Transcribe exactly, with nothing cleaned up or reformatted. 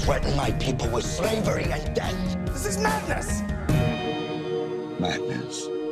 threaten my people with slavery and death. This is madness! Madness.